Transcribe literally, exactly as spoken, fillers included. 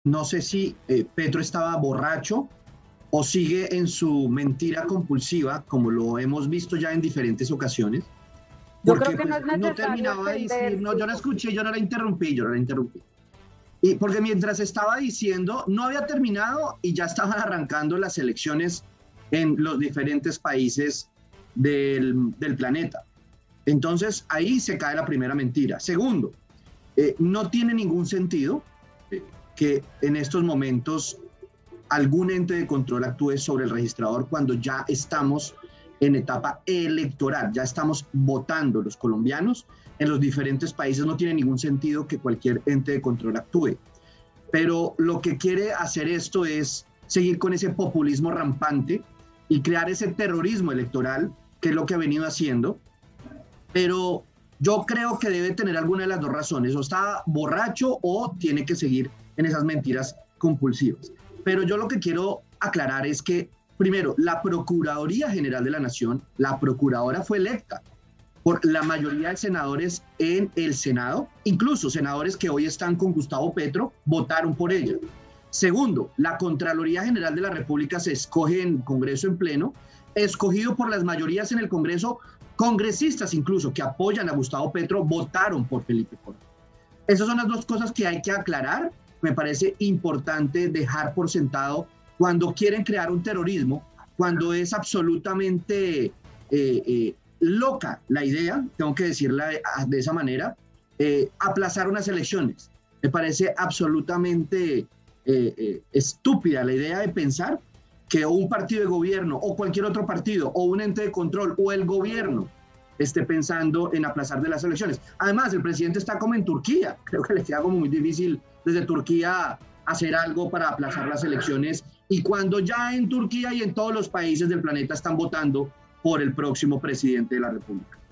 No sé si eh, Petro estaba borracho o sigue en su mentira compulsiva, como lo hemos visto ya en diferentes ocasiones, Yo creo porque que no pues, es no necesario terminaba de decir, extender. no, yo la escuché, yo no la interrumpí, yo no la interrumpí. Y porque mientras estaba diciendo, no había terminado y ya estaban arrancando las elecciones en los diferentes países del, del planeta. Entonces ahí se cae la primera mentira. Segundo, eh, no tiene ningún sentido eh, que en estos momentos algún ente de control actúe sobre el registrador cuando ya estamos en etapa electoral, ya estamos votando los colombianos en los diferentes países. No tiene ningún sentido que cualquier ente de control actúe. Pero lo que quiere hacer esto es seguir con ese populismo rampante y crear ese terrorismo electoral, que es lo que ha venido haciendo. Pero yo creo que debe tener alguna de las dos razones: o está borracho o tiene que seguir en esas mentiras compulsivas. Pero yo lo que quiero aclarar es que, primero, la Procuraduría General de la Nación, la procuradora fue electa por la mayoría de senadores en el Senado, incluso senadores que hoy están con Gustavo Petro, votaron por ella. Segundo, la Contraloría General de la República se escoge en Congreso en pleno, escogido por las mayorías en el Congreso, congresistas incluso que apoyan a Gustavo Petro, votaron por Felipe Córdoba. Esas son las dos cosas que hay que aclarar. Me parece importante dejar por sentado cuando quieren crear un terrorismo, cuando es absolutamente... Eh, eh, loca la idea, tengo que decirla de, de esa manera, eh, aplazar unas elecciones. Me parece absolutamente eh, eh, estúpida la idea de pensar que un partido de gobierno o cualquier otro partido o un ente de control o el gobierno esté pensando en aplazar de las elecciones. Además, el presidente está como en Turquía. Creo que le queda como muy difícil desde Turquía hacer algo para aplazar las elecciones, y cuando ya en Turquía y en todos los países del planeta están votando por el próximo presidente de la República.